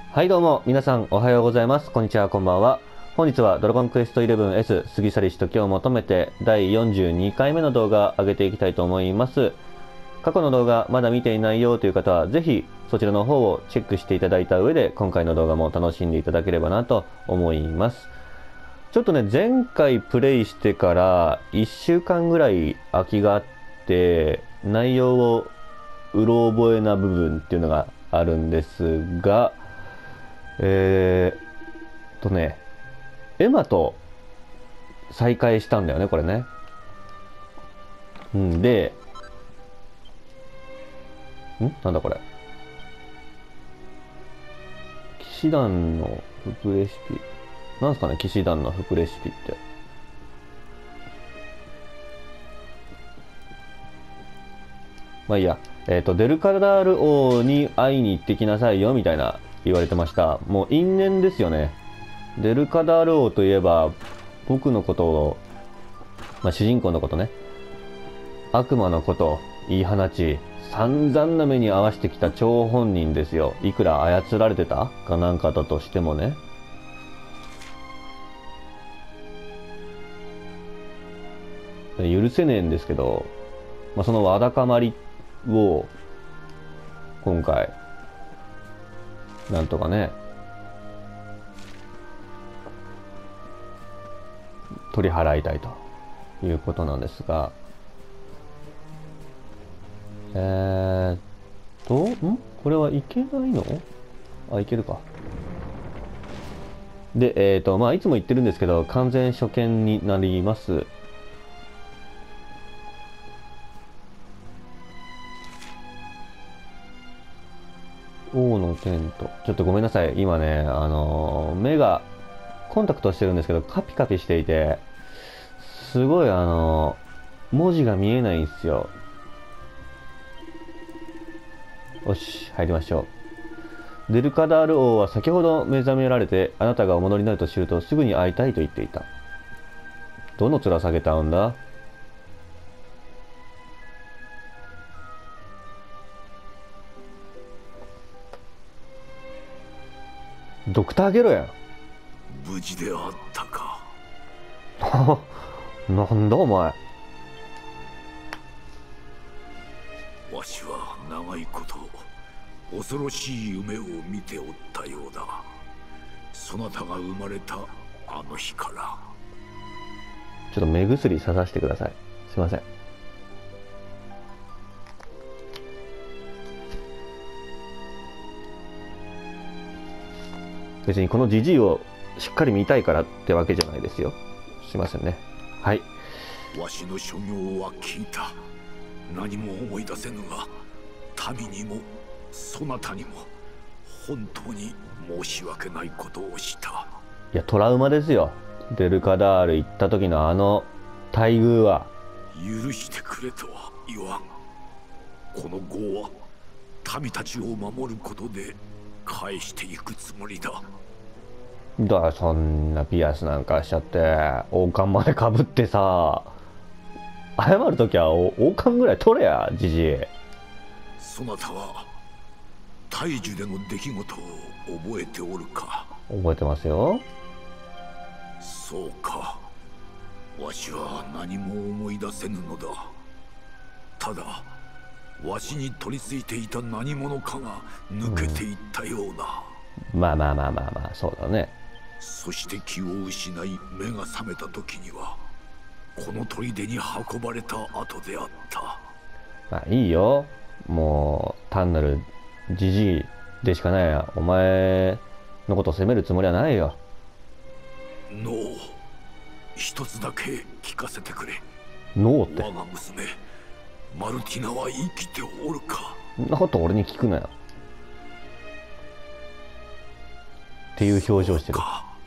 はいどうも、皆さんおはようございます。こんにちは、こんばんは。本日はドラゴンクエスト 11S 過ぎ去りし時を求めて第42回目の動画上げていきたいと思います。過去の動画まだ見ていないよという方はぜひそちらの方をチェックしていただいた上で今回の動画も楽しんでいただければなと思います。ちょっとね、前回プレイしてから1週間ぐらい空きがあって内容をうろ覚えな部分っていうのがあるんですが、エマと再会したんだよね、これね。で、なんだこれ。騎士団の服レシピ。なんすかね、騎士団の服レシピって。まあいいや。デルカダール王に会いに行ってきなさいよ、みたいな言われてました。もう因縁ですよね。デルカダール王といえば、僕のことを、主人公のことね、悪魔のことを言い放ち、散々な目に合わせてきた張本人ですよ。いくら操られてたかなんかだとしてもね。許せねえんですけど、そのわだかまりを、今回、なんとかね、取り払いたいということなんですが、これはいけないの？いけるか。で、いつも言ってるんですけど、完全初見になります。王のテント。ちょっとごめんなさい。今ね、目が、コンタクトしてるんですけど、カピカピしていて、すごい文字が見えないんですよ。よし、入りましょう。デルカダール王は先ほど目覚められて、あなたがお戻りになると知るとすぐに会いたいと言っていた。どの面下げたんだ？ドクターゲロやん。 無事であったか。 なんだお前。 わしは長いこと恐ろしい夢を見ておったようだ。そなたが生まれたあの日から。 ちょっと目薬ささせてください。すいません。別にこのジジイをしっかり見たいからってわけじゃないですよ。すいませんね。はい。 わしの所業は聞いた。何も思い出せぬが、民にもそなたにも本当に申し訳ないことをした。 いや、トラウマですよ。デルカダール行った時のあの待遇は。 許してくれとは言わん。この業は民たちを守ることで返していくつもりだ。 だからそんなピアスなんかしちゃって王冠までかぶってさ、謝るときは王冠ぐらい取れや、じじい。 そなたは大樹での出来事を覚えておるか？ 覚えてますよ。 そうか。わしは何も思い出せぬのだ。ただわしに取り付いていた何者かが抜けていったような。 まあ、そうだね。 そして気を失い目が覚めた時にはこの砦に運ばれた後であった。 まあいいよ。もう単なるジジイでしかないや。お前のことを責めるつもりはないよ。 ノー、一つだけ聞かせてくれ。 ノーって。 我が娘マルティナは生きておるか？ そんなこと俺に聞くなよ。っていう表情してる。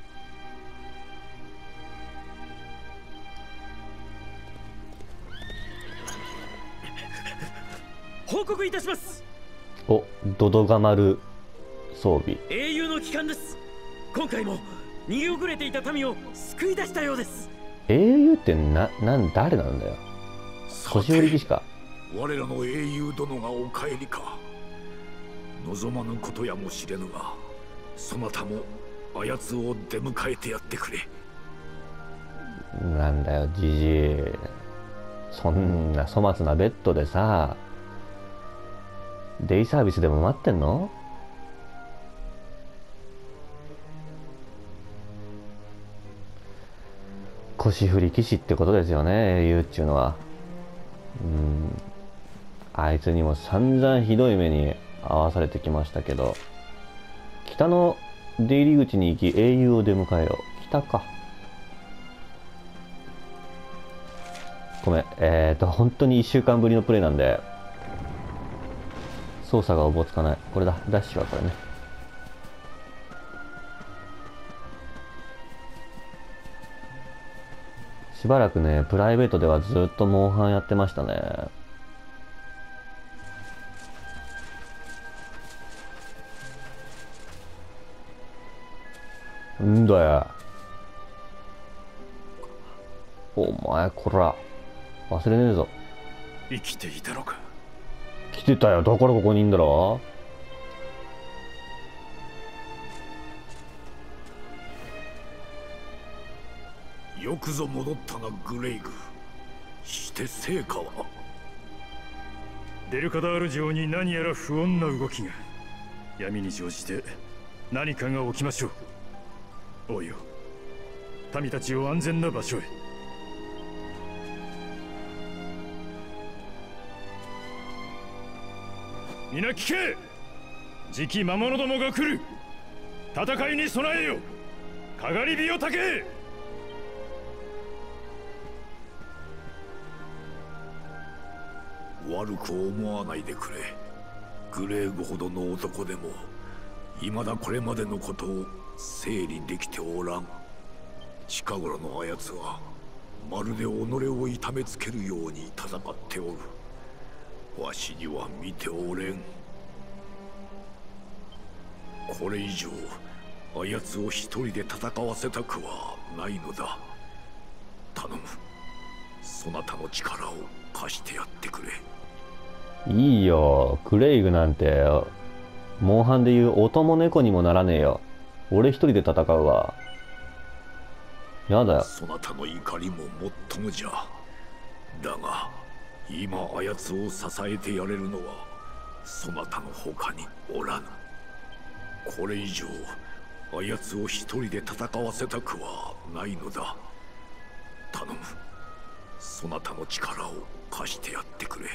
報告いたします。 お、ドドガマル装備。 英雄の帰還です。今回も逃げ遅れていた民を救い出したようです。 英雄って誰なんだよ。年寄り騎士か。 我らの英雄殿がお帰りか。望まぬことやもしれぬが、 そなたもあやつを出迎えてやってくれ。 なんだよじじい、そんな粗末なベッドでさ、デイサービスでも待ってんの？腰振り騎士ってことですよね、英雄っちゅうのは。あいつにも散々ひどい目に遭わされてきましたけど、北の出入り口に行き英雄を出迎えよ。北か。ごめん、本当に1週間ぶりのプレイなんで操作がおぼつかない。これだ、ダッシュはこれね。しばらくね、プライベートではずっとモンハンやってましたね。んだよ。お前こら、忘れねえぞ。 生きていたのか。 来てたよ。だからここにいんだろ。 よくぞ戻ったなグレイグ。して成果は？ デルカダール城に何やら不穏な動きが。闇に乗じて何かが起きましょう。おいよ、民たちを安全な場所へ。皆聞け。次期魔物どもが来る。戦いに備えよ。かがり火をたけ。 悪く思わないでくれ。グレーグほどの男でも未だこれまでのことを整理できておらん。近頃のあやつはまるで己を痛めつけるように戦っておる。わしには見ておれん。これ以上あやつを一人で戦わせたくはないのだ。頼む、そなたの力を貸してやってくれ。 いいよ、クレイグなんてモンハンでいうお供猫にもならねえよ。俺一人で戦うわ。やだよ。 そなたの怒りももっともじゃ。だが今あやつを支えてやれるのはそなたの他におらぬ。これ以上あやつを一人で戦わせたくはないのだ。頼む、そなたの力を貸してやってくれ。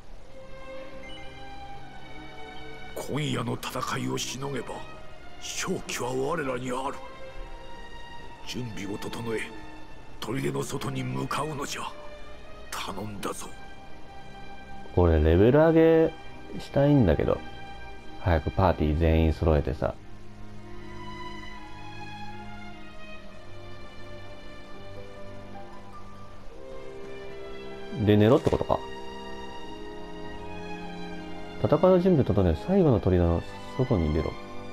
今夜の戦いをしのげば勝機は我らにある。準備を整え砦の外に向かうのじゃ。頼んだぞ。 俺レベル上げしたいんだけど、早くパーティー全員揃えてさ。で寝ろってことか。戦いの準備整え最後の砦の外に出ろ。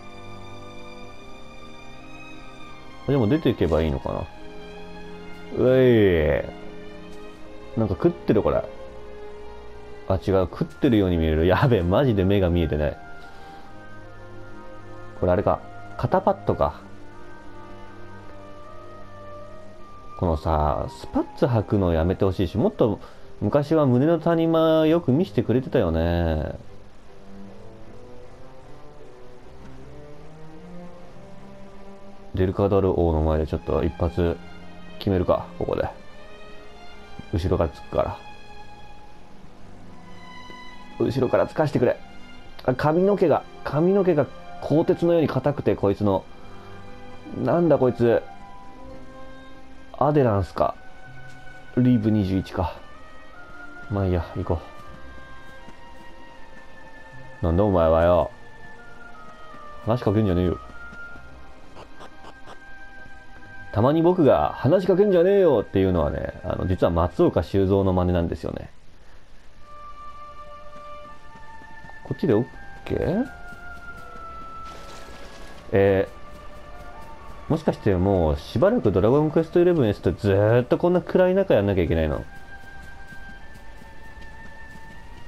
でも出ていけばいいのかな。うい、なんか食ってるこれ。あ、違う、食ってるように見える。やべえ、マジで目が見えてない。これあれか、肩パッドか。このさ、スパッツ履くのやめてほしいし、もっと昔は胸の谷間よく見せてくれてたよね。デルカダル王の前でちょっと一発決めるか、ここで。後ろから突くから。後ろから突かしてくれ。あ、髪の毛が鋼鉄のように硬くて、こいつの。なんだこいつ。アデランスか。リーブ21か。まあいいや、行こう。なんだお前はよ。話しかけんじゃねえよ。たまに僕が話しかけんじゃねえよっていうのはね、実は松岡修造の真似なんですよね。こっちで OK？ もしかしてもうしばらくドラゴンクエスト 11S とずーっとこんな暗い中やんなきゃいけないの？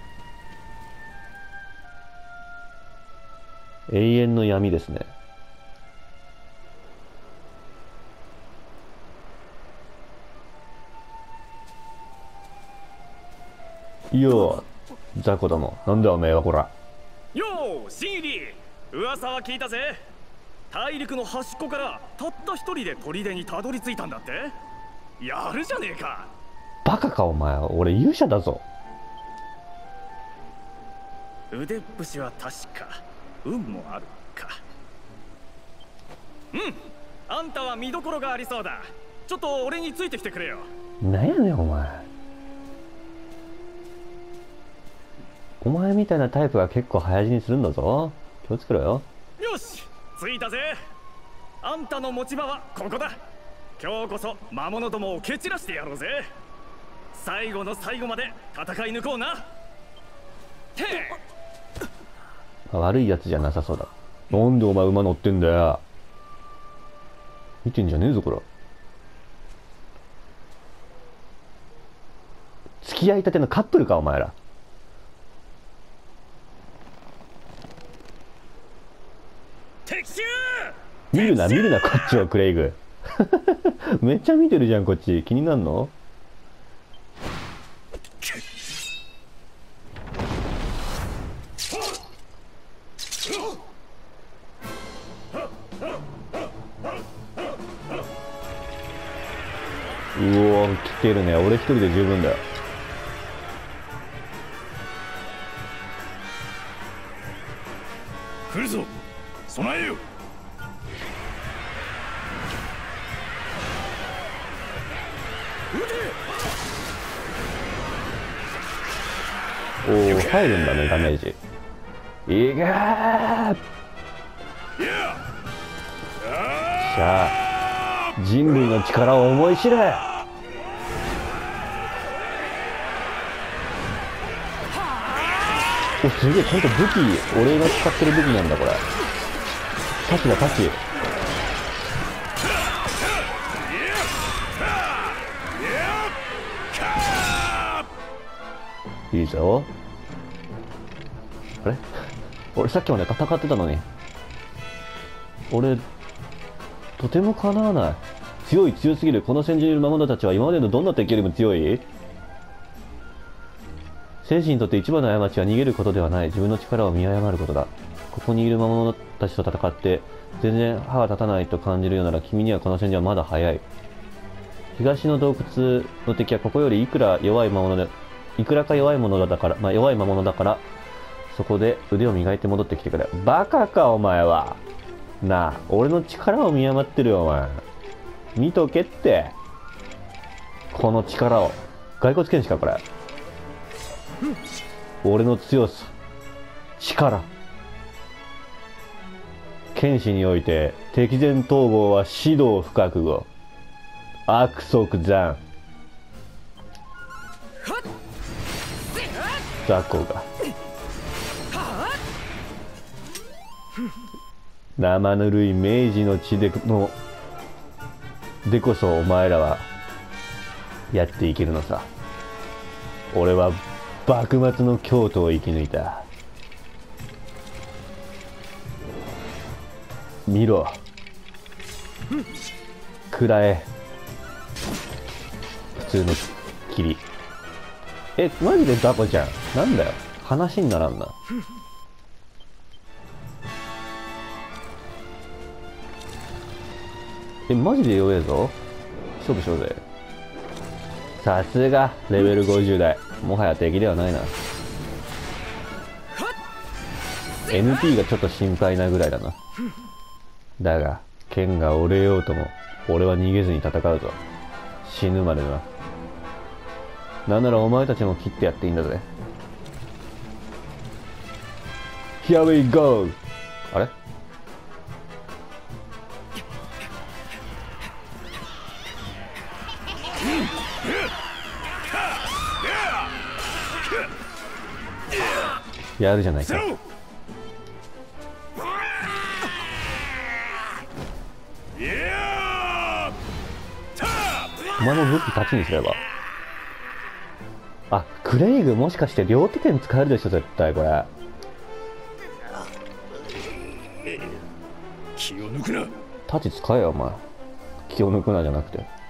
永遠の闇ですね。 いや雑魚ども、なんだおめえは。こらよう新入り、噂は聞いたぜ。大陸の端っこからたった一人で砦にたどり着いたんだって。やるじゃねえか。 バカかお前、俺勇者だぞ。 腕っぷしは確か運もあるか。うん、あんたは見どころがありそうだ。ちょっと俺についてきてくれよ。 なんやねんお前。お前みたいなタイプが結構早死にするんだぞ。気をつけろよ。 よし、着いたぜ。あんたの持ち場はここだ。今日こそ魔物どもを蹴散らしてやろうぜ。最後の最後まで戦い抜こうな。て悪いやつじゃなさそうだ。なんでお前馬乗ってんだよ。見てんじゃねえぞこれ。付き合いたてのカップルかお前ら。 敵襲。 見るな見るなこっちをクレイグ。めっちゃ見てるじゃんこっち。気になんの？うおー来てるね。俺一人で十分だよ。 来るぞ、備えよ。 おお入るんだねダメージ。いけー。しゃあ人類の力を思い知れ。おすげえ、ちゃんと武器俺が使ってる武器なんだこれ。タチだタチ。いいぞ。あれ俺さっきまで戦ってたのに。俺とてもかなわない。強すぎる。この戦場にいる魔物たちは今までのどんな敵よりも強い。戦士にとって一番の過ちは逃げることではない。自分の力を見誤ることだ。ここにいる魔物たちと戦って全然歯が立たないと感じるようなら、君にはこの戦場はまだ早い。東の洞窟の敵はここよりいくらか弱い魔物だから、弱い魔物だから、そこで腕を磨いて戻ってきてくれ。バカかお前は。なあ、俺の力を見余ってるよお前。見とけって。この力を。骸骨剣士かこれ。俺の強さ、力。剣士において敵前逃亡は士道不覚悟。悪即残。雑魚が。生ぬるい明治の血でこそお前らはやっていけるのさ。俺は幕末の京都を生き抜いた。見ろ。食らえ。普通の霧。マジで雑魚じゃん。なんだよ。話にならんな。マジで弱えぞ。勝負しようぜ。さすがレベル50代。もはや敵ではないな。 NP がちょっと心配なぐらいだな。だが剣が折れようとも俺は逃げずに戦うぞ。死ぬまでな。なんならお前たちも切ってやっていいんだぜ。 Here we go。 あれやるじゃないか。お前の武器立ちにすれば。あ、クレイグもしかして両手剣使えるでしょ絶対これ。 気を抜くな。 立ち使えよお前。気を抜くなじゃなくて。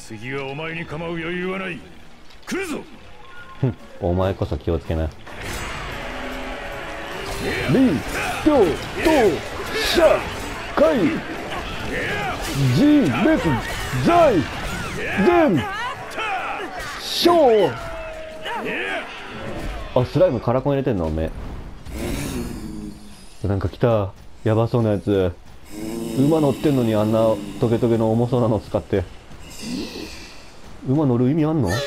次はお前に構う余裕はない。来るぞ。 お前こそ気をつけな。リードとシャカイジメクザイデンショー。あ、スライムカラコン入れてんのおめえ。なんか来た、やばそうなやつ。馬乗ってんのにあんなトゲトゲの重そうなの使って馬乗る意味あんの？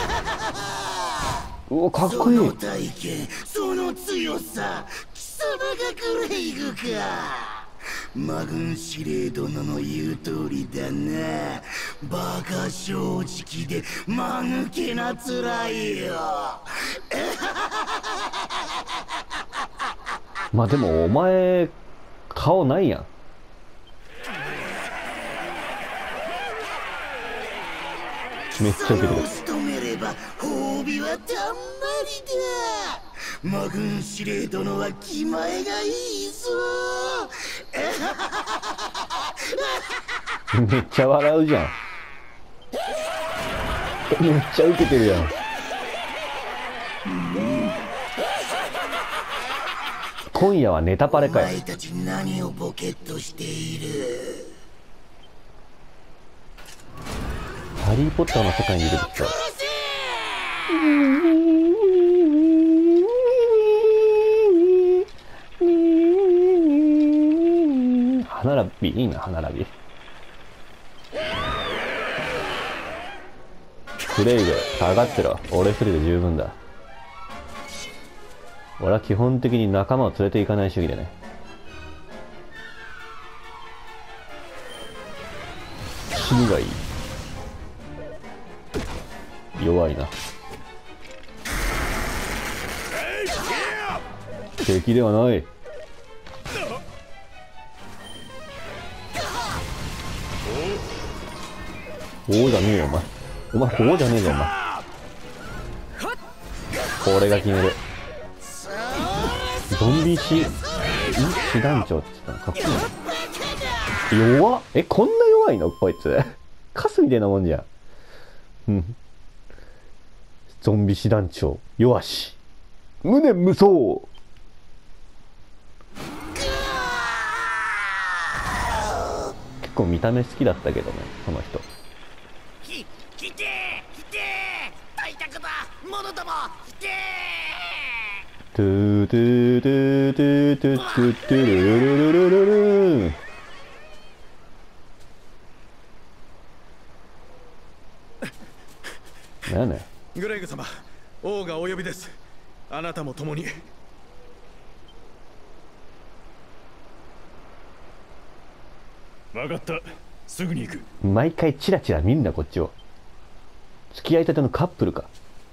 うわ、かっこいい。 その体験、その強さ、貴様がグレイグか。魔軍司令殿の言う通りだな。バカ正直で間抜けなつらいよ。 まあでもお前顔ないやん。めっちゃウケてる。 務めれば褒美はたんまりだ。魔軍司令殿は気前がいいぞ。 めっちゃ笑うじゃん。めっちゃウケてるやん。今夜はネタパレかよ。 お前たち何をボケっとしている？ ハリー・ポッターの世界に出てきた。歯並びいいな、歯並び。クレイグ下がってろ。俺一人で十分だ。俺は基本的に仲間を連れて行かない主義でね。死ぬがいい。弱いな。敵ではない。おおじゃねえよお前。お前おおじゃねえぞお前。俺が決める。ゾンビ師団長って言ったのかっこいいな。弱っ。こんな弱いのこいつ。カスみたいなもんじゃん。うん。ゾンビ師団長弱し無念無双。結構見た目好きだったけどね、この人。 来て大宅だ者ども来て。 トゥトゥトゥトゥトゥトゥトゥルルルルルルル。なんだよ。 グレイグ様、王がお呼びです。あなたも共に。 分かった、すぐに行く。 毎回チラチラ見んなこっちを。付き合いたてのカップルか。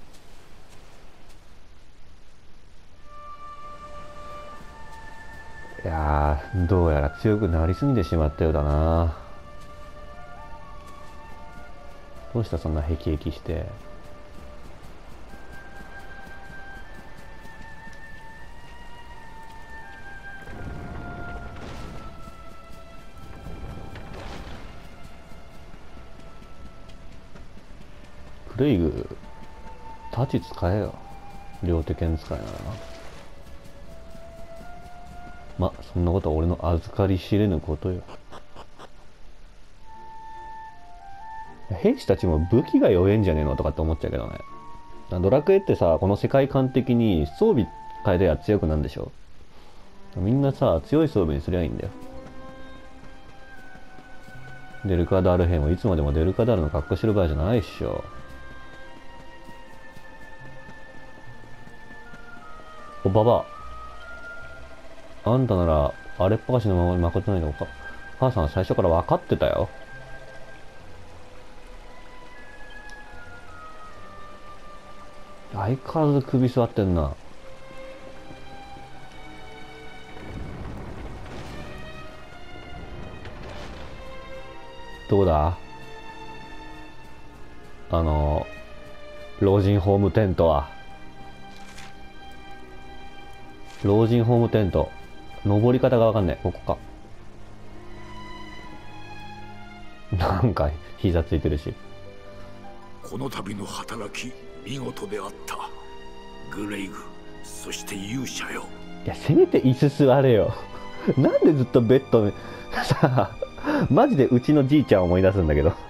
いやー、どうやら強くなりすぎてしまったようだな。どうしたそんなヘキヘキして。クレイグ、太刀使えよ。両手剣使いならな。ま、そんなことは俺の預かり知れぬことよ。兵士たちも武器が弱えんじゃねえのとかって思っちゃうけどね。ドラクエってさ、この世界観的に装備変えては強くなんでしょ。みんなさ、強い装備にすりゃいいんだよ。デルカダール兵もいつまでもデルカダールの格好してる場合じゃないっしょ。おババア、あんたならあれっぱかしのままに誠ないのか。母さんは最初から分かってたよ。相変わらず首座ってんな。どうだ、老人ホームテントは。老人ホームテント。登り方がわかんない。ここか。なんか、膝ついてるし。 この度の働き見事であった。グレイグ、そして勇者よ。 いや、せめて椅子座れよ。なんでずっとベッドにさあ、マジでうちのじいちゃんを思い出すんだけど、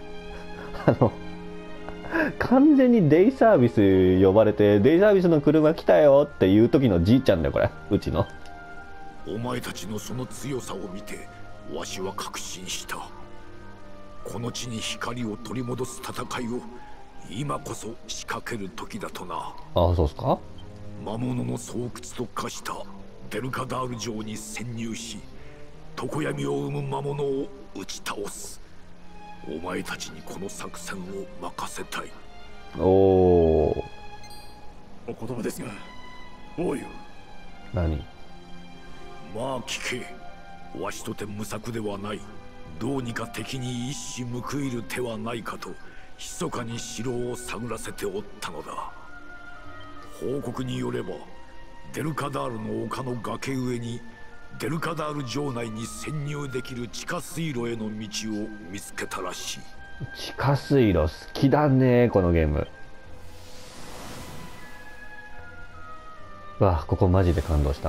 完全にデイサービス呼ばれて、デイサービスの車来たよっていう時のじいちゃんだよ、これ。うちの。 お前たちのその強さを見て、わしは確信した。この地に光を取り戻す戦いを今こそ仕掛ける時だとな。 ああ、そうっすか。 魔物の巣窟と化したデルカダール城に潜入し、常闇を生む魔物を打ち倒す。お前たちにこの作戦を任せたい。 おお。 お言葉ですが、王よ。 何？ まあ聞け。わしとて無策ではない。どうにか敵に一矢報いる手はないかと密かに城を探らせておったのだ。報告によれば、デルカダールの丘の崖上にデルカダール城内に潜入できる地下水路への道を見つけたらしい。 地下水路好きだね、このゲーム。わあ、ここマジで感動した。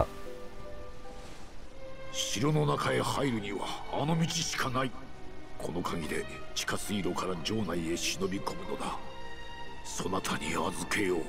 城の中へ入るにはあの道しかない。この鍵で地下水路から城内へ忍び込むのだ。そなたに預けよう。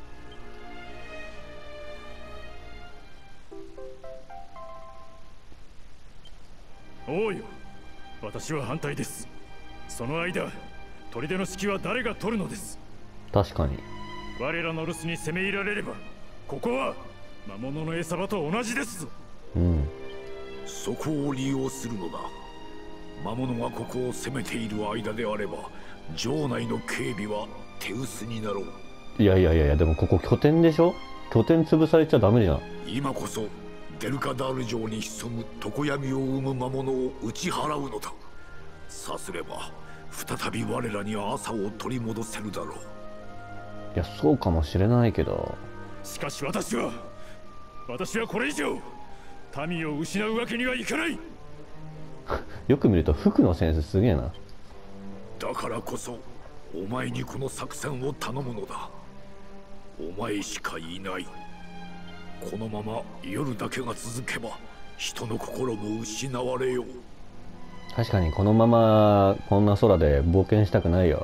王よ、私は反対です。その間、砦の指揮は誰が取るのです。 確かに。 我らの留守に攻め入られれば、ここは魔物の餌場と同じですぞ。 うん。 そこを利用するのだ。魔物がここを攻めている間であれば、城内の警備は手薄になろう。 いやいやいや、でもここ拠点でしょ。拠点潰されちゃダメじゃん。 今こそデルカダール城に潜む常闇を生む魔物を打ち払うのだ。さすれば再び我らに朝を取り戻せるだろう。 いや、そうかもしれないけど。 しかし私はこれ以上民を失うわけにはいかない。 よく見ると服のセンスすげえな。 だからこそお前にこの作戦を頼むのだ。お前しかいない。このまま夜だけが続けば人の心も失われよう。 確かにこのままこんな空で冒険したくないよ。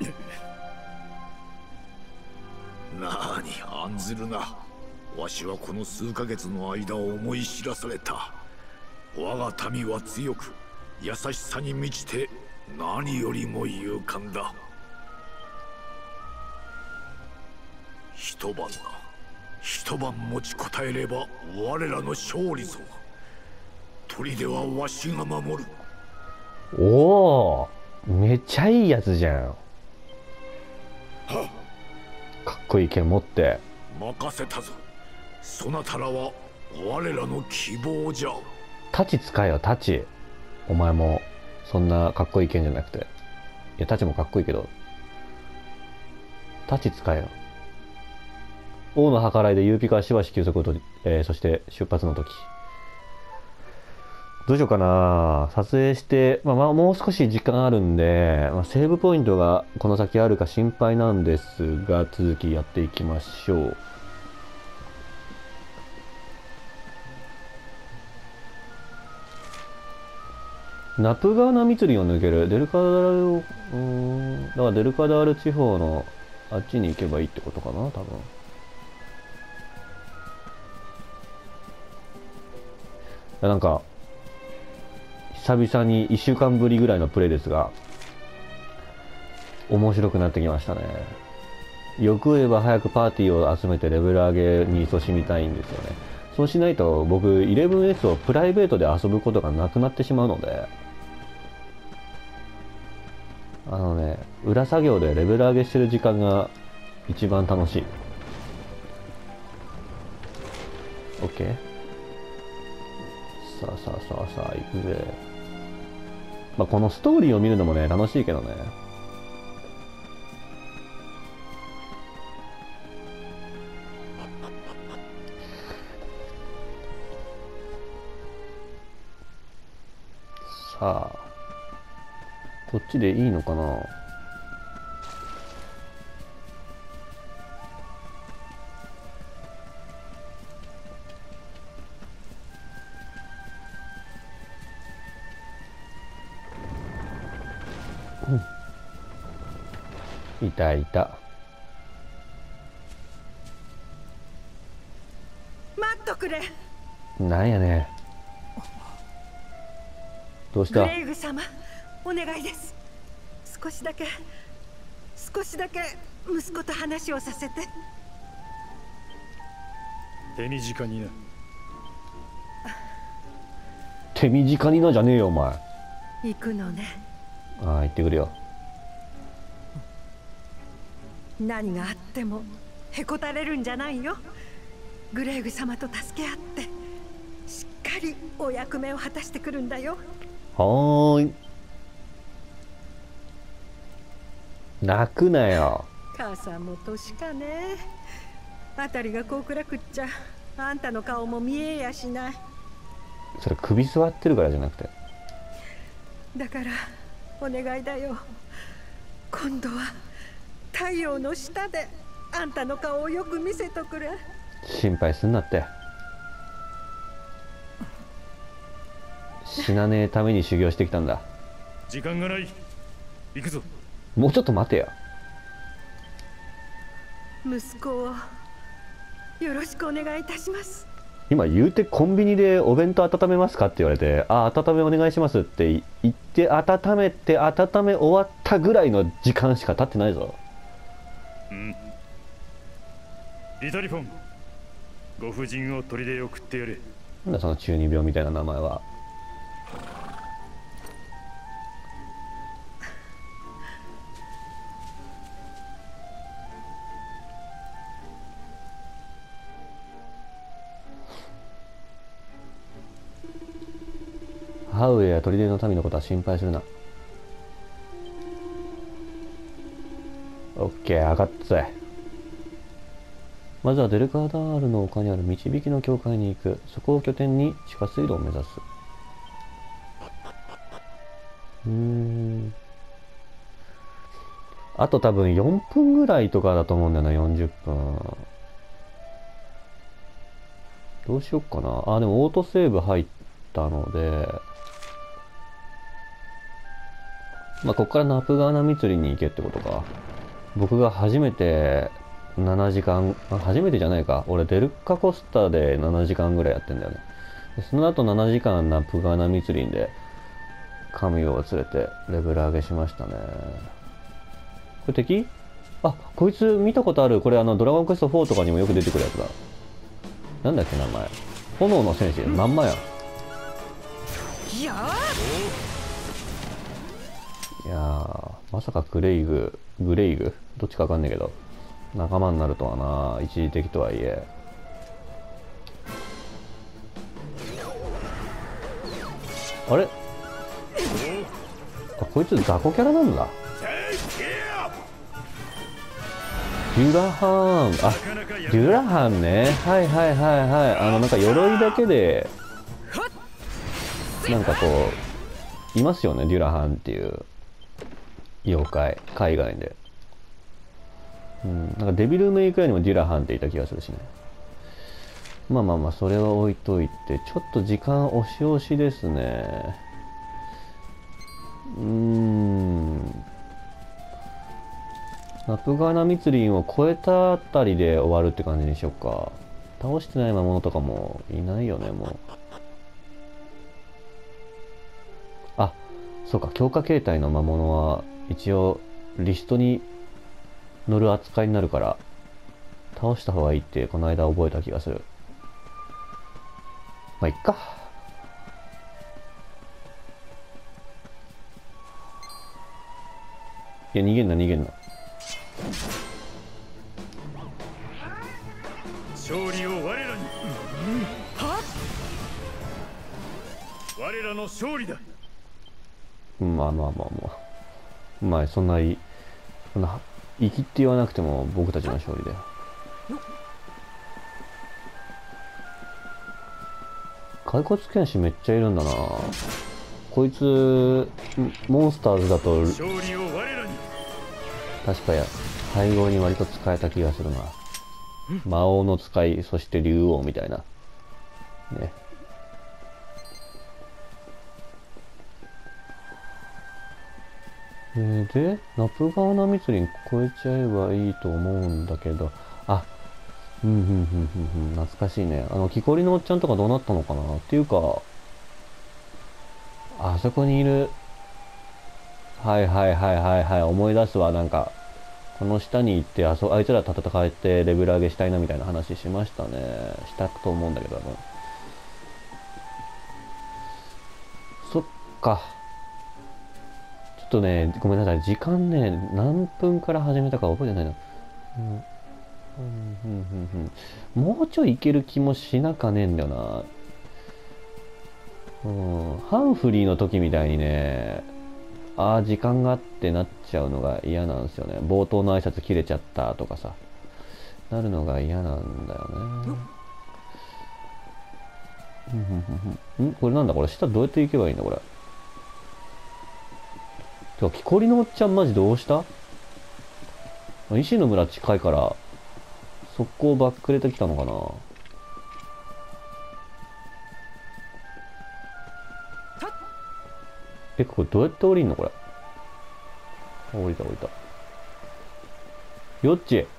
なに案ずるな。わしはこの数ヶ月の間を思い知らされた。我が民は強く優しさに満ちて何よりも勇敢だ。一晩持ちこたえれば我らの勝利ぞ。砦はわしが守る。 おお、めっちゃいいやつじゃん。かっこいい剣持って。 任せたぞ。そなたらは我らの希望じゃ。 太刀使えよ、太刀。お前もそんなかっこいい剣じゃなくて。いや、太刀もかっこいいけど、太刀使えよ。王の計らいでユーピカはしばし休息をとり、そして出発の時。どうしようかな。撮影して、もう少し時間あるんで、セーブポイントがこの先あるか心配なんですが、続きやっていきましょう。ナプガーナ密林を抜ける。デルカダール、だからデルカダール地方のあっちに行けばいいってことかな、多分。なんか、久々に1週間ぶりぐらいのプレイですが、面白くなってきましたね。欲を言えば早くパーティーを集めてレベル上げに勤しみたいんですよね。そうしないと僕 11S をプライベートで遊ぶことがなくなってしまうので、裏作業でレベル上げしてる時間が一番楽しい。 OK。 さあ行くぜ。このストーリーを見るのもね、楽しいけどね。さあこっちでいいのかな。 いたいた。 待っとくれ。 なんやね。どうした？ グレイグ様、お願いです。少しだけ息子と話をさせて。 手短にな。 手短になじゃねえよお前。 行くのね。 ああ、行ってくるよ。 何があってもへこたれるんじゃないよ。グレイグ様と助け合ってしっかりお役目を果たしてくるんだよ。 はーい。泣くなよ。 母さんも年かね。辺りがこう暗くっちゃあんたの顔も見えやしない。 それ首座ってるからじゃなくて。 だからお願いだよ。今度は太陽の下であんたの顔をよく見せとくれ。 心配すんなって。死なねえために修行してきたんだ。 時間がない。行くぞ。 もうちょっと待てよ。 息子をよろしくお願いいたします。 今言うてコンビニでお弁当温めますかって言われて、あ、温めお願いしますって言って温め終わったぐらいの時間しか経ってないぞ。 うん。リタリフォン、ご婦人を砦へ送ってやれ。 なんだその中二病みたいな名前は。ハウエや砦の民のことは心配するな。オッケー、上がったぜ。まずはデルカーダールの丘にある導きの教会に行く。そこを拠点に地下水路を目指す。あと多分4分ぐらいとかだと思うんだよな。40分。どうしよっかな。あ、でもオートセーブ入ったので、まあ、ここからナプガーナ祭りに行けってことか。僕が初めて7時間、初めてじゃないか。俺デルカコスタで7時間ぐらいやってんだよね。でその後7時間ナプガーナ密林で神を連れてレベル上げしましたね。これ敵？あ、こいつ見たことある。これドラゴンクエスト4とかにもよく出てくるやつだ。なんだっけ名前。炎の戦士、まんまや。いやー、まさかグレイグどっちかわかんないけど仲間になるとはな。一時的とはいえ。あれ、あ、こいつ雑魚キャラなんだ。デュラハーン、あ、デュラハンね。はいはいはいはい。なんか鎧だけでなんかこういますよね、デュラハンっていう妖怪、海外で。なんかデビルメイク屋にもデュラハンっていた気がするしね。まあまあまあ、それは置いといて、ちょっと時間押し押しですね。ナプガーナ密林を越えたあたりで終わるって感じにしようか。倒してない魔物とかもいないよね、もう。あ、そうか、強化形態の魔物は一応リストに乗る扱いになるから倒した方がいいってこの間覚えた気がする。まあいっか。いや、逃げんな。 勝利を我らに。我らの勝利だ。 まあそんな生きって言わなくても僕たちの勝利だよ。骸骨剣士めっちゃいるんだな。こいつモンスターズだと確か配合に割と使えた気がするな。魔王の使い、そして竜王みたいなね。 で、ナプガーナ密林超えちゃえばいいと思うんだけど、あ、懐かしいね。木こりのおっちゃんとかどうなったのかなっていうか、あそこにいる、思い出すわ。なんか、この下に行って、あいつらと戦えてレベル上げしたいなみたいな話しましたね。したと思うんだけど、そっか。ちょっとね、ごめんなさい。時間ね、何分から始めたか覚えてないな。もうちょいいける気もしなかねえんだよな。ハンフリーの時みたいにね、時間があってなっちゃうのが嫌なんですよね。冒頭の挨拶切れちゃったとかさ、なるのが嫌なんだよね。これなんだこれ、下どうやって行けばいいんだこれ。てか、木こりのおっちゃんマジどうした？石の村近いから、速攻バックレてきたのかな。これどうやって降りんのこれ。降りた。よっち。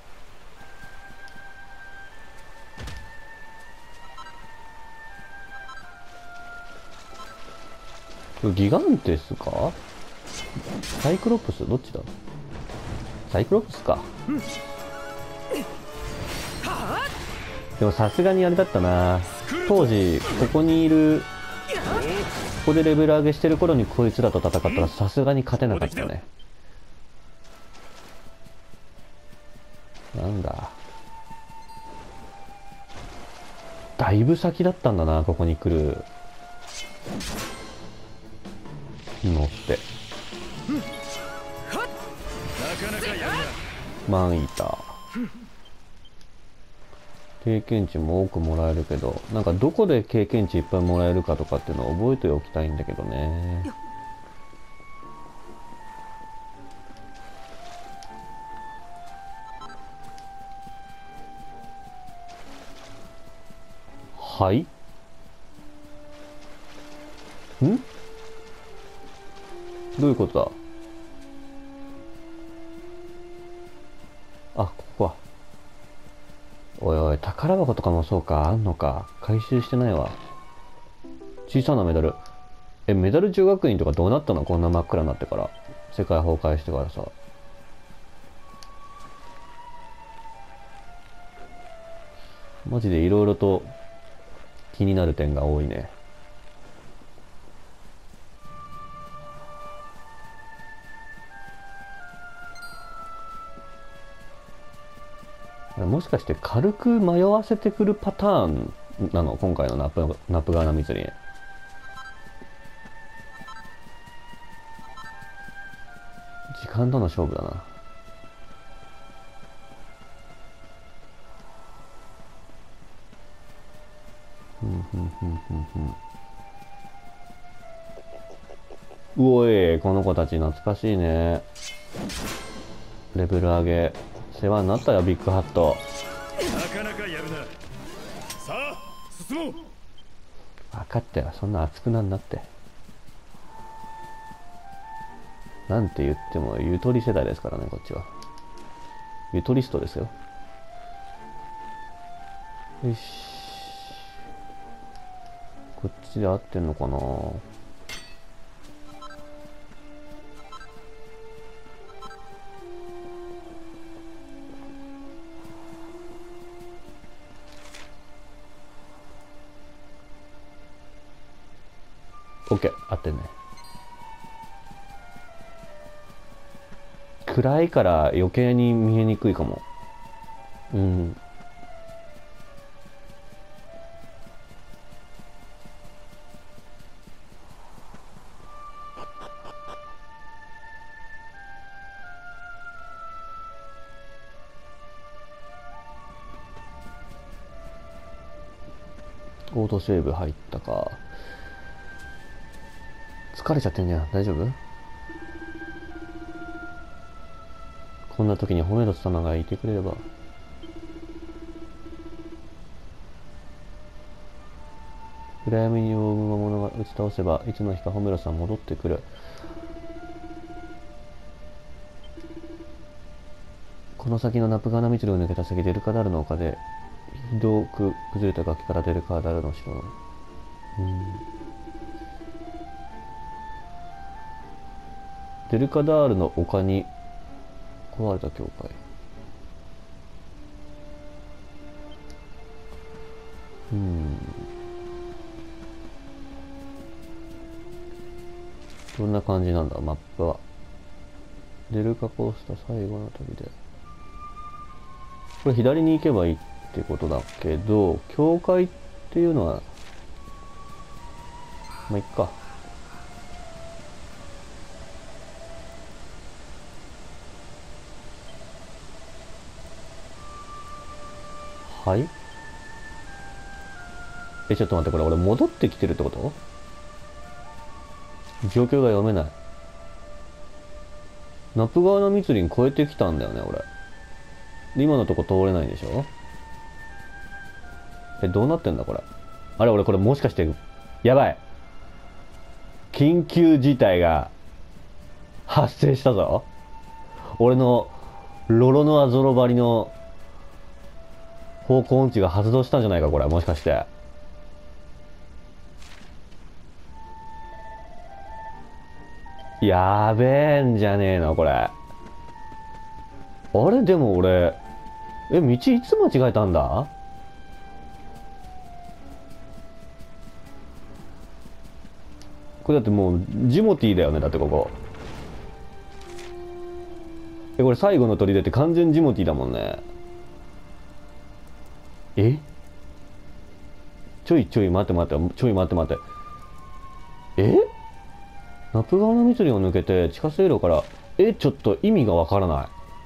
ギガンテスかサイクロプスどっちだ。サイクロプスか。でもさすがにあれだったな。当時、ここにいる、ここでレベル上げしてる頃にこいつらと戦ったらさすがに勝てなかったね。なんだ。だいぶ先だったんだな、ここに来るのって。マンイーター。経験値も多くもらえるけど、なんかどこで経験値いっぱいもらえるかとかっていうのを覚えておきたいんだけどね。はい？どういうことだ？ここか。おいおい、宝箱とかもそうか、あんのか。回収してないわ。小さなメダル。メダル女学院とかどうなったの？こんな真っ暗になってから。世界崩壊してからさ。マジでいろいろと気になる点が多いね。もしかして軽く迷わせてくるパターンなの？今回のナプガーナ密林。時間との勝負だな。うおい、この子たち懐かしいね。レベル上げ世話になったよ、ビッグハット。 なかなかやるな。さあ進もう。 分かったよ、そんな熱くなんなって。なんて言ってもゆとり世代ですからね、こっちは。ゆとりストですよ。よし、こっちで合ってんのかな。OK、合ってんね。暗いから余計に見えにくいかも。オートセーブ入ったか。疲れちゃってんじゃん。大丈夫？こんな時にホメロス様がいてくれれば。暗闇に覆う魔物が打ち倒せば、いつの日かホメロスは戻ってくる。 この先のナプガーナ密林を抜けた先、デルカダールの丘でひどく崩れた崖からデルカダールの城のデルカダールの丘に壊れた教会。どんな感じなんだマップは。デルカコースタ最後の旅で、これ左に行けばいいってことだけど、教会っていうのはまあいっか。はい。ちょっと待って、これ俺戻ってきてるってこと？状況が読めない。ナプガーナ密林越えてきたんだよね、俺。で、今のとこ通れないんでしょ？どうなってんだ、これ。あれ、俺これもしかして、やばい。緊急事態が発生したぞ。俺のロロノアゾロバリの方向音痴が発動したんじゃないか、これ。もしかして。やべえんじゃねえのこれ。あれでも俺道いつ間違えたんだ？これだってもうジモティーだよね。だってこここれ最後の砦って完全ジモティーだもんね。ちょい待って待って、ちょい待って待って。ナプガーナ密林を抜けて地下水路から、ちょっと意味がわからない。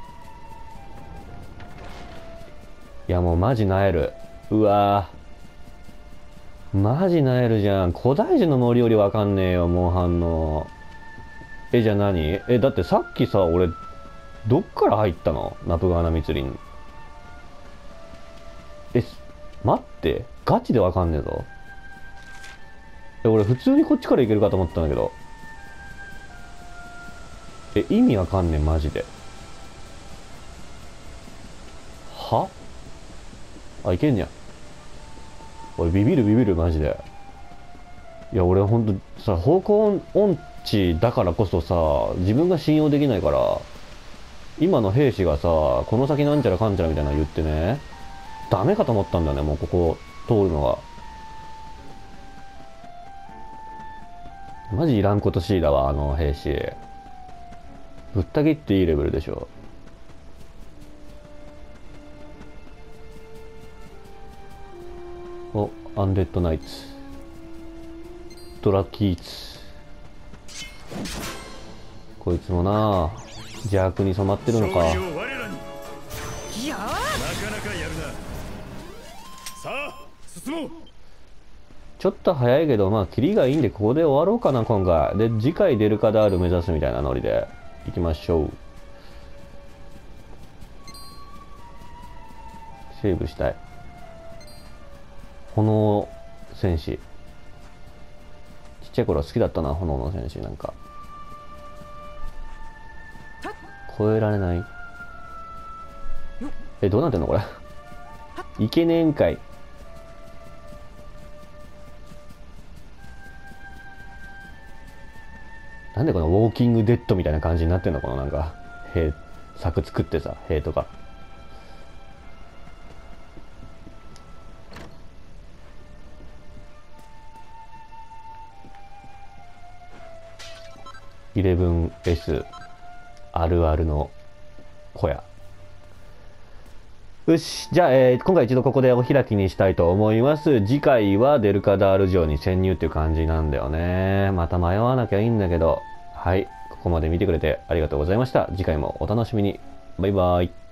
いやもうマジなえる。うわーマジなえるじゃん。古代人の森よりわかんねえよ、もう反応。じゃあ何？だってさっきさ、俺どっから入ったの？ナプガーナ密林。待って、ガチでわかんねえぞ。俺普通にこっちから行けるかと思ったんだけど。意味わかんねえ、マジで。は？いけんじゃん。おい、ビビる、マジで。いや、俺ほんとさ、方向音痴だからこそさ、自分が信用できないから、今の兵士がさ、この先なんちゃらかんちゃらみたいなの言ってね、ダメかと思ったんだよね、もうここ通るのが。マジいらんことしいだわ、あの兵士。ぶった切っていいレベルでしょ。アンデッドナイツ、ドラキーツ。こいつもな邪悪に染まってるのか。 いやなかなかやるな。さあ進もう。 ちょっと早いけど、まあキリがいいんでここで終わろうかな今回で。次回デルカダール目指すみたいなノリで行きましょう。セーブしたい。炎戦士、ちっちゃい頃好きだったな、炎の戦士。なんか超えられない。どうなってんのこれ。いけねえんかい。なんでこのウォーキングデッドみたいな感じになってんの、このなんか塀柵作ってさ、塀とか。11S あるあるの小屋。よし、じゃあ、今回一度ここでお開きにしたいと思います。次回はデルカダール城に潜入っていう感じなんだよね。また迷わなきゃいいんだけど。はい、ここまで見てくれてありがとうございました。次回もお楽しみに。バイバイ。